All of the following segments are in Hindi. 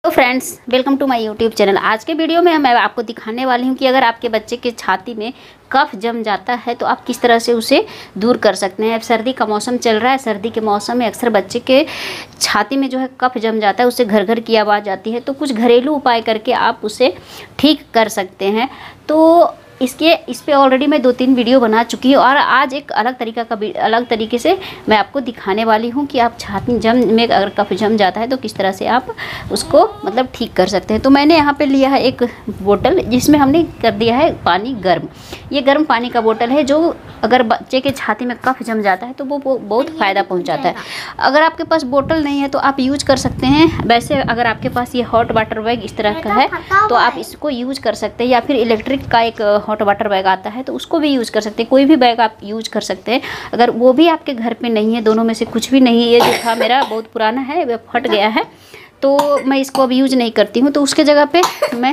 तो friends, welcome to my YouTube channel. आज के वीडियो में मैं आपको दिखाने वाली हूँ कि अगर आपके बच्चे के छाती में कफ जम जाता है तो आप किस तरह से उसे दूर कर सकते हैं। अब सर्दी का मौसम चल रहा है। सर्दी के मौसम में अक्सर बच्चे के छाती में जो है कफ जम जाता है, उससे घर घर की आवाज़ आती है। तो कुछ घरेलू उपाय करके आप उसे ठीक कर सकते हैं। तो इस पे ऑलरेडी मैं 2-3 वीडियो बना चुकी हूँ और आज एक अलग तरीके से मैं आपको दिखाने वाली हूँ कि आप छाती में अगर कफ जम जाता है तो किस तरह से आप उसको मतलब ठीक कर सकते हैं। तो मैंने यहाँ पे लिया है एक बोतल, जिसमें हमने कर दिया है पानी गर्म। ये गर्म पानी का बोतल है, जो अगर बच्चे के छाती में कफ जम जाता है तो वो बहुत फ़ायदा पहुँचाता है। अगर आपके पास बोतल नहीं है तो आप यूज कर सकते हैं। वैसे अगर आपके पास ये हॉट वाटर बैग इस तरह का है तो आप इसको यूज कर सकते हैं, या फिर इलेक्ट्रिक का एक हॉट वाटर बैग आता है तो उसको भी यूज़ कर सकते हैं। कोई भी बैग आप यूज कर सकते हैं। अगर वो भी आपके घर पे नहीं है, दोनों में से कुछ भी नहीं, ये जो था मेरा बहुत पुराना है, वह फट गया है तो मैं इसको अब यूज नहीं करती हूँ, तो उसके जगह पे मैं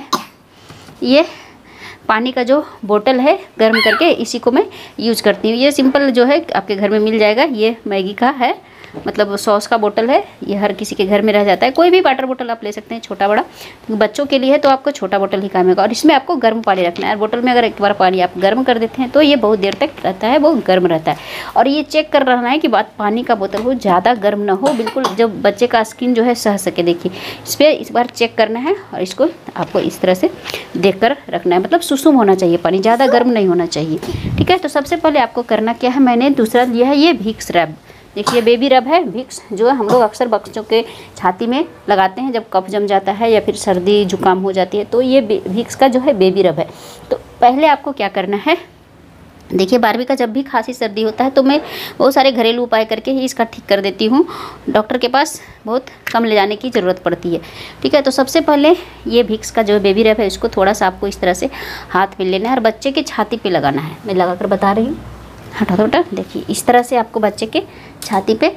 ये पानी का जो बोतल है गर्म करके इसी को मैं यूज करती हूँ। ये सिंपल जो है आपके घर में मिल जाएगा। ये मैगी का है, मतलब सॉस का बोतल है। ये हर किसी के घर में रह जाता है। कोई भी वाटर बोतल आप ले सकते हैं, छोटा बड़ा। बच्चों के लिए है तो आपको छोटा बोतल ही काम होगा। और इसमें आपको गर्म पानी रखना है। बोतल में अगर एक बार पानी आप गर्म कर देते हैं तो ये बहुत देर तक रहता है, वो गर्म रहता है। और ये चेक कर रहना है कि पानी का बोतल हो ज़्यादा गर्म ना हो, बिल्कुल जब बच्चे का स्किन जो है सह सके। देखिए इस पर इस बार चेक करना है और इसको आपको इस तरह से देख कर रखना है, मतलब सुसुम होना चाहिए पानी, ज़्यादा गर्म नहीं होना चाहिए। ठीक है, तो सबसे पहले आपको करना क्या है, मैंने दूसरा लिया है ये विक्स रब। देखिए बेबी रब है, विक्स जो है हम लोग अक्सर बच्चों के छाती में लगाते हैं जब कफ जम जाता है या फिर सर्दी जुकाम हो जाती है। तो ये विक्स का जो है बेबी रब है। तो पहले आपको क्या करना है, देखिए बारबी का जब भी खांसी सर्दी होता है तो मैं बहुत सारे घरेलू उपाय करके ही इसका ठीक कर देती हूँ। डॉक्टर के पास बहुत कम ले जाने की ज़रूरत पड़ती है। ठीक है, तो सबसे पहले ये विक्स का जो बेबी रब है इसको थोड़ा सा आपको इस तरह से हाथ पे लेना है और बच्चे के छाती पे लगाना है। मैं लगा कर बता रही हूँ, हटा दो बेटा। देखिए इस तरह से आपको बच्चे के छाती पे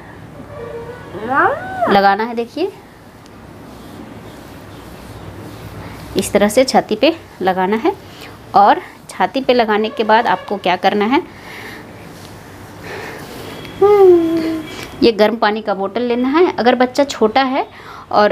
लगाना है। देखिए इस तरह से छाती पे लगाना है। और छाती पे लगाने के बाद आपको क्या करना है, ये गर्म पानी का बोतल लेना है। अगर बच्चा छोटा है और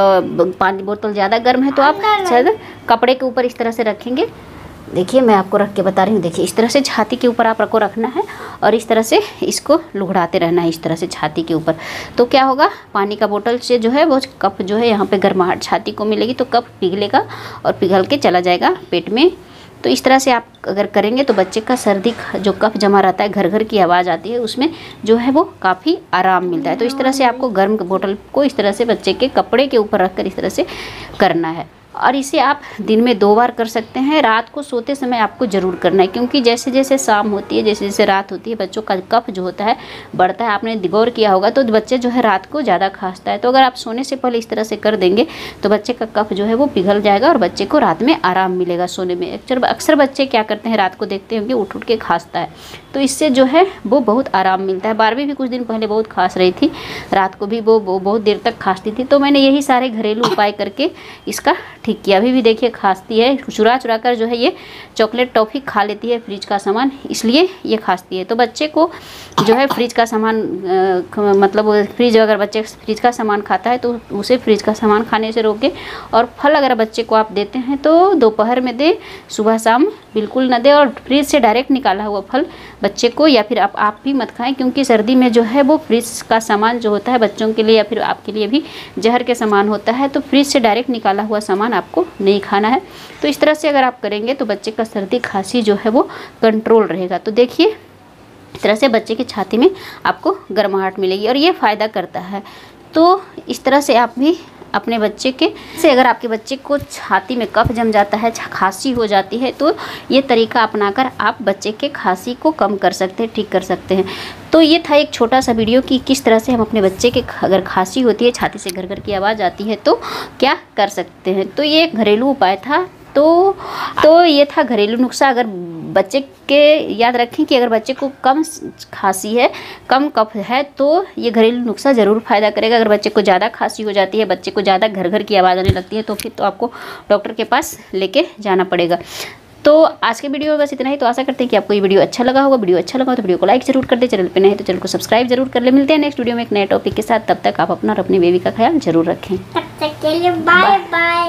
पानी बोतल ज़्यादा गर्म है तो आप शायद कपड़े के ऊपर इस तरह से रखेंगे। देखिए मैं आपको रख के बता रही हूँ। देखिए इस तरह से छाती के ऊपर आपको रखना है और इस तरह से इसको लुढ़ाते रहना है, इस तरह से छाती के ऊपर। तो क्या होगा, पानी का बोतल से जो है वो कफ जो है यहाँ पे गर्माहट छाती को मिलेगी तो कफ पिघलेगा और पिघल के चला जाएगा पेट में। तो इस तरह से आप अगर करेंगे तो बच्चे का सर्दी जो कफ जमा रहता है, घर घर की आवाज़ आती है, उसमें जो है वो काफ़ी आराम मिलता है। तो इस तरह से आपको गर्म बोतल को इस तरह से बच्चे के कपड़े के ऊपर रख कर इस तरह से करना है। और इसे आप दिन में 2 बार कर सकते हैं। रात को सोते समय आपको ज़रूर करना है, क्योंकि जैसे जैसे शाम होती है, जैसे जैसे रात होती है, बच्चों का कफ जो होता है बढ़ता है। आपने गौर किया होगा तो बच्चे जो है रात को ज़्यादा खांसता है। तो अगर आप सोने से पहले इस तरह से कर देंगे तो बच्चे का कफ जो है वो पिघल जाएगा और बच्चे को रात में आराम मिलेगा सोने में। अक्सर बच्चे क्या करते हैं, रात को देखते हैं कि उठ उठ के खांसता है, तो इससे जो है वो बहुत आराम मिलता है। बारबी भी कुछ दिन पहले बहुत खांस रही थी, रात को भी वो बहुत देर तक खांसती थी। तो मैंने यही सारे घरेलू उपाय करके इसका ठीक किया। अभी भी देखिए खांसती है, चुरा चुरा कर जो है ये चॉकलेट टॉफ़ी खा लेती है, फ्रिज का सामान, इसलिए ये खांसती है। तो बच्चे को जो है फ्रिज का सामान मतलब अगर बच्चे फ्रिज का सामान खाता है तो उसे फ्रिज का सामान खाने से रोके। और फल अगर बच्चे को आप देते हैं तो दोपहर में दे, सुबह शाम बिल्कुल न दे। और फ्रिज से डायरेक्ट निकाला हुआ फल बच्चे को, या फिर आप भी मत खाएं, क्योंकि सर्दी में जो है वो फ्रिज का सामान जो होता है बच्चों के लिए या फिर आपके लिए भी जहर के समान होता है। तो फ्रिज से डायरेक्ट निकाला हुआ सामान आपको नहीं खाना है। तो इस तरह से अगर आप करेंगे तो बच्चे का सर्दी खांसी जो है वो कंट्रोल रहेगा। तो देखिए इस तरह से बच्चे की छाती में आपको गर्माहट मिलेगी और ये फ़ायदा करता है। तो इस तरह से आप भी अपने बच्चे के से, अगर आपके बच्चे को छाती में कफ जम जाता है, खांसी हो जाती है, तो ये तरीका अपनाकर आप बच्चे के खांसी को कम कर सकते हैं, ठीक कर सकते हैं। तो ये था एक छोटा सा वीडियो कि किस तरह से हम अपने बच्चे के अगर खांसी होती है, छाती से घर घर की आवाज़ आती है तो क्या कर सकते हैं। तो ये एक घरेलू उपाय था। तो ये था घरेलू नुस्खा। अगर बच्चे के याद रखें कि अगर बच्चे को कम खांसी है, कम कफ है, तो ये घरेलू नुस्खा ज़रूर फ़ायदा करेगा। अगर बच्चे को ज़्यादा खांसी हो जाती है, बच्चे को ज़्यादा घर घर की आवाज़ आने लगती है, तो फिर तो आपको डॉक्टर के पास लेके जाना पड़ेगा। तो आज के वीडियो में बस इतना ही। तो आशा करते हैं कि आपको ये वीडियो अच्छा लगा होगा। वीडियो अच्छा लगा हो तो वीडियो को लाइक जरूर कर दे, चैनल पे नए हैं तो चैनल को सब्सक्राइब जरूर कर ले। मिलते हैं नेक्स्ट वीडियो में एक नए टॉपिक के साथ। तब तक आप अपना और अपनी बेबी का ख्याल जरूर रखें। तब तक के लिए बाय बाय।